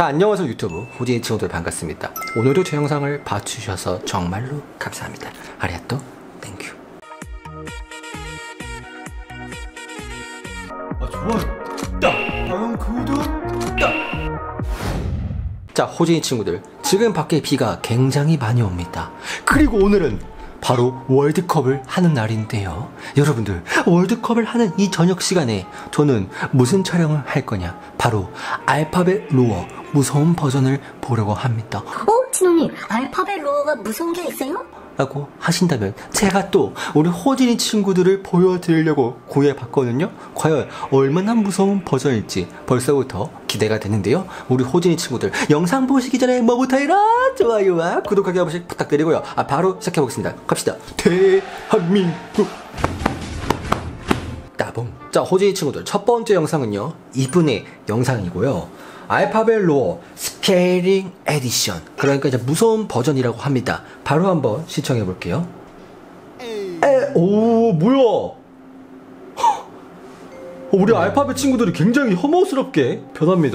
자, 안녕하세요 유튜브 호진이 친구들 반갑습니다. 오늘도 제 영상을 봐주셔서 정말로 감사합니다. 아리가또 땡큐. 좋아요 딱! 구독 딱! 자, 호진이 친구들, 지금 밖에 비가 굉장히 많이 옵니다. 그리고 오늘은 바로 월드컵을 하는 날인데요. 여러분들, 월드컵을 하는 이 저녁 시간에 저는 무슨 촬영을 할 거냐, 바로 알파벳 로어 무서운 버전을 보려고 합니다. 진호님, 알파벳 로어가 무서운 게 있어요? 라고 하신다면 제가 또 우리 호진이 친구들을 보여드리려고 구해봤거든요. 과연 얼마나 무서운 버전일지 벌써부터 기대가 되는데요. 우리 호진이 친구들, 영상 보시기 전에 뭐부터 해라? 좋아요와 구독하기 한 번씩 부탁드리고요. 바로 시작해보겠습니다. 갑시다. 대한민국 따봉. 자, 호진이 친구들, 첫 번째 영상은요, 이분의 영상이고요. 알파벳 로어 스케일링 에디션, 그러니까 이제 무서운 버전이라고 합니다. 바로 한번 시청해 볼게요. 오, 뭐야? 우리 알파벳 친구들이 굉장히 혐오스럽게 변합니다.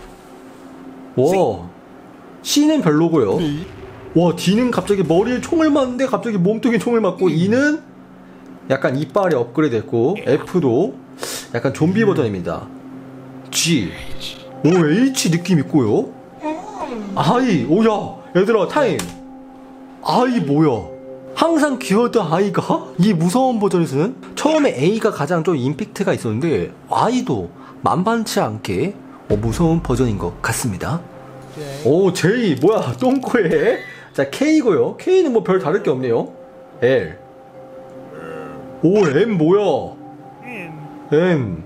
와, C는 별로고요. 와, D는 갑자기 머리에 총을 맞는데 갑자기 몸통에 총을 맞고, E는 약간 이빨이 업그레이드 됐고, F도 약간 좀비 버전입니다. G, 오, H 느낌 있고요. I, 오야, 얘들아 타임. I 뭐야? 항상 귀여웠던 I가 이 무서운 버전에서는 처음에 A가 가장 좀 임팩트가 있었는데 I도 만만치 않게 무서운 버전인 것 같습니다. 오, J 뭐야? 똥꼬에. 자, K고요. K는 뭐 별 다를 게 없네요. L. 오, M 뭐야? M.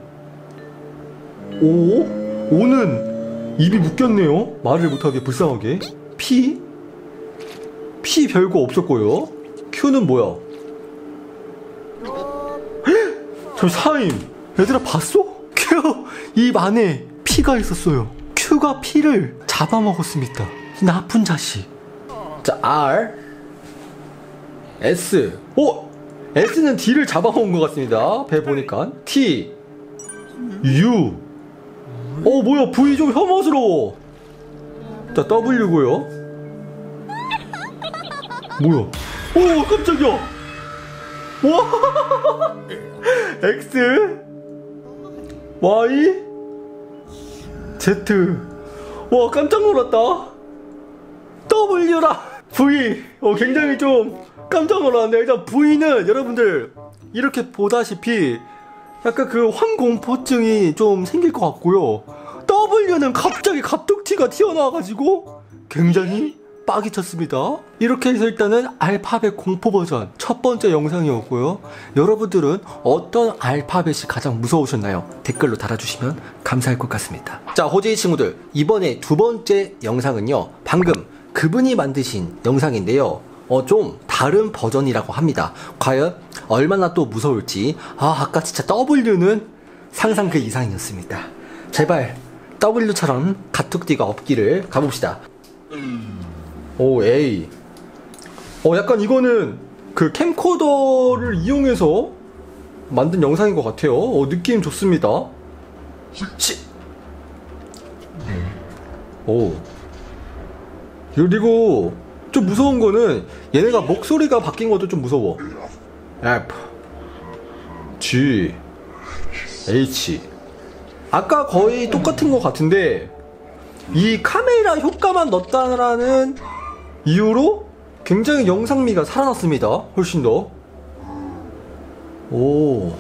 O. O는 입이 묶였네요. 말을 못하게 불쌍하게. P 별거 없었고요. Q는 뭐야? 저 사임. 얘들아 봤어? Q 입 안에 P가 있었어요. Q가 P를 잡아먹었습니다. 이 나쁜 자식. 자, R, S. 오! S는 D를 잡아먹은 것 같습니다. 배 보니까. T, U. 뭐야, V 좀 혐오스러워. 자, W고요. 뭐야? 오, 깜짝이야. 와. X, Y, Z. 와, 깜짝 놀랐다. W라. V. 굉장히 좀 깜짝 놀랐는데, 일단 V는 여러분들 이렇게 보다시피 약간 그 황공포증이 좀 생길 것 같고요. W는 갑자기 갑툭튀가 튀어나와가지고 굉장히 빡이 쳤습니다. 이렇게 해서 일단은 알파벳 공포 버전 첫 번째 영상이었고요. 여러분들은 어떤 알파벳이 가장 무서우셨나요? 댓글로 달아주시면 감사할 것 같습니다. 자, 호진이 친구들, 이번에 두 번째 영상은요, 방금 그분이 만드신 영상인데요. 좀 다른 버전이라고 합니다. 과연 얼마나 또 무서울지. 아까 진짜 W는 상상 그 이상이었습니다. 제발 W처럼 가툭띠가 없기를. 가봅시다. 오, A. 약간 이거는 그 캠코더를 이용해서 만든 영상인 것 같아요. 느낌 좋습니다. 오. 그리고 좀 무서운 거는 얘네가 목소리가 바뀐 것도 좀 무서워. F, G, H. 아까 거의 똑같은 것 같은데 이 카메라 효과만 넣었다라는 이유로 굉장히 영상미가 살아났습니다. 훨씬 더. 오.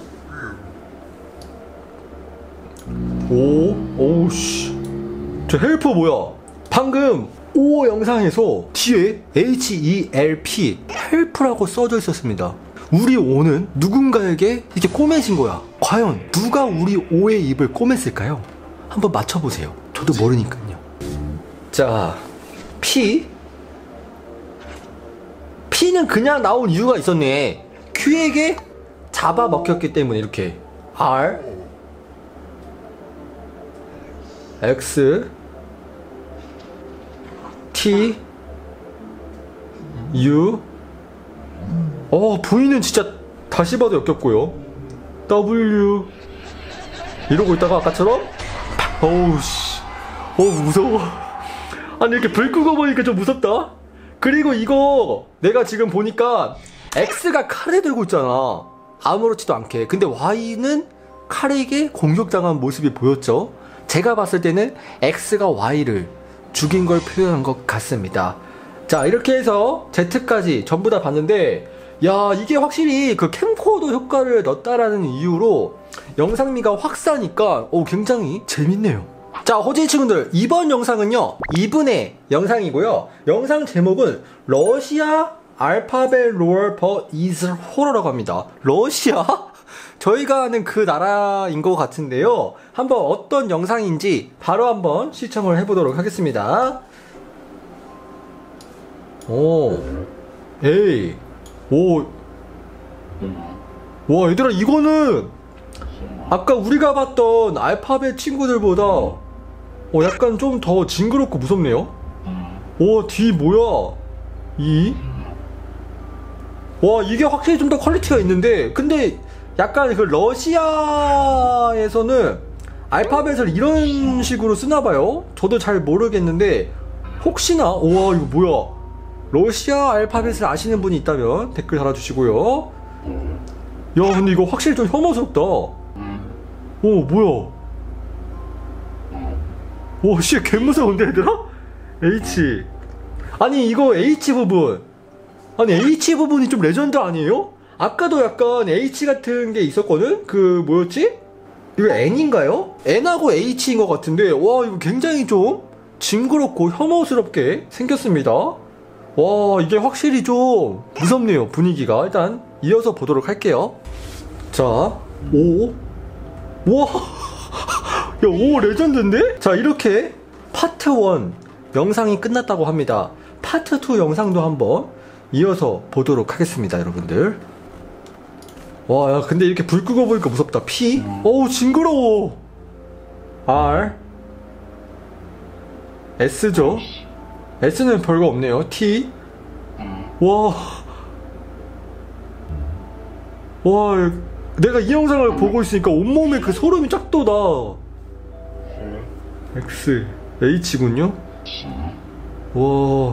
오우씨. 저 헬프 뭐야? 방금 O 영상에서 뒤에 HELP, 헬프라고 써져 있었습니다. 우리 O는 누군가에게 이렇게 꼬매진 거야. 과연 누가 우리 O의 입을 꼬맸을까요? 한번 맞춰보세요. 저도 모르니까요. 자, P는 그냥 나온 이유가 있었네. Q에게 잡아먹혔기 때문에 이렇게. R, X, T, U. V는 진짜 다시 봐도 역겹고요. W. 이러고 있다가 아까처럼 어우씨, 무서워. 아니 이렇게 불 끄고 보니까 좀 무섭다. 그리고 이거 내가 지금 보니까 X가 칼을 들고 있잖아. 아무렇지도 않게. 근데 Y는 칼에게 공격당한 모습이 보였죠. 제가 봤을 때는 X가 Y를 죽인 걸 표현한 것 같습니다. 자, 이렇게 해서 Z까지 전부 다 봤는데, 야, 이게 확실히 그 캠코더 효과를 넣었다라는 이유로 영상미가 확 싸니까 굉장히 재밌네요. 자, 호진이 친구들, 이번 영상은요 2분의 영상이고요. 영상 제목은 러시아 알파벳 롤 버 이슬 호러라고 합니다. 러시아? 저희가 아는 그 나라인 것 같은데요. 한번 어떤 영상인지 바로 한번 시청을 해보도록 하겠습니다. 에이, 와, 얘들아, 이거는 아까 우리가 봤던 알파벳 친구들보다 약간 좀 더 징그럽고 무섭네요. 뒤 뭐야? 와, 이게 확실히 좀 더 퀄리티가 있는데, 근데 약간 그 러시아에서는 알파벳을 이런 식으로 쓰나봐요. 저도 잘 모르겠는데, 혹시나, 와, 이거 뭐야? 러시아 알파벳을 아시는 분이 있다면 댓글 달아주시고요. 야, 근데 이거 확실히 좀 혐오스럽다. 뭐야? 씨, 개무서운데, 얘들아? H. 아니, 이거 H 부분. 아니, H 부분이 좀 레전드 아니에요? 아까도 약간 H 같은 게 있었거든? 뭐였지? 이거 N인가요? N하고 H인 것 같은데, 와, 이거 굉장히 좀 징그럽고 혐오스럽게 생겼습니다. 와, 이게 확실히 좀 무섭네요, 분위기가. 일단 이어서 보도록 할게요. 자, 와, 야, 레전드인데? 자, 이렇게 파트 1 영상이 끝났다고 합니다. 파트 2 영상도 한번 이어서 보도록 하겠습니다, 여러분들. 와, 야, 근데 이렇게 불 끄고 보니까 무섭다. P? 징그러워. R. S죠? S는 별거 없네요. T. 와, 내가 이 영상을 보고 있으니까 온몸에 그 소름이 쫙 돋아. X, H군요? 와.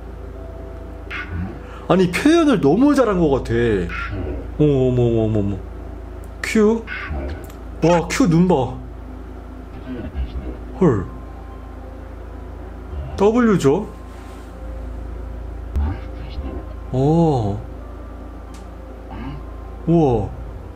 아니, 표현을 너무 잘한 것 같아. 어머. Q? 와, Q 눈 봐. 헐. W죠? 우와.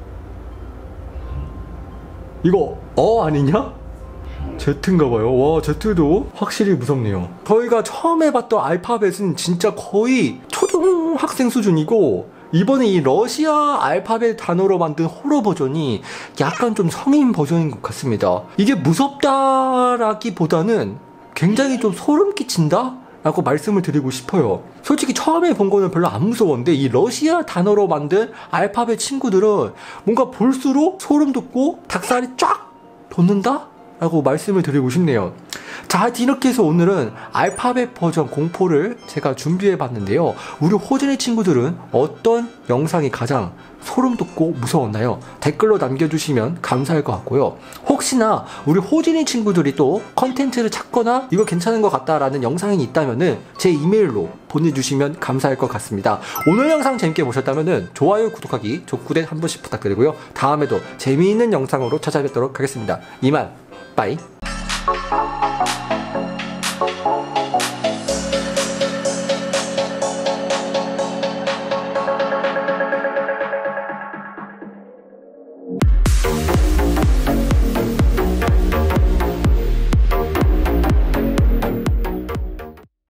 이거 아니냐? Z인가봐요. 와, Z도 확실히 무섭네요. 저희가 처음에 봤던 알파벳은 진짜 거의 초등학생 수준이고, 이번에 이 러시아 알파벳 단어로 만든 호러 버전이 약간 좀 성인 버전인 것 같습니다. 이게 무섭다라기보다는 굉장히 좀 소름 끼친다? 라고 말씀을 드리고 싶어요. 솔직히 처음에 본 거는 별로 안 무서웠는데, 이 러시아 단어로 만든 알파벳 친구들은 뭔가 볼수록 소름 돋고 닭살이 쫙 돋는다? 라고 말씀을 드리고 싶네요. 자, 하여튼 이렇게 해서 오늘은 알파벳 버전 공포를 제가 준비해 봤는데요. 우리 호진이 친구들은 어떤 영상이 가장 소름 돋고 무서웠나요? 댓글로 남겨주시면 감사할 것 같고요. 혹시나 우리 호진이 친구들이 또 컨텐츠를 찾거나 이거 괜찮은 것 같다라는 영상이 있다면은 제 이메일로 보내주시면 감사할 것 같습니다. 오늘 영상 재밌게 보셨다면은 좋아요, 구독하기, 족구대 한 번씩 부탁드리고요. 다음에도 재미있는 영상으로 찾아뵙도록 하겠습니다. 이만, 빠이.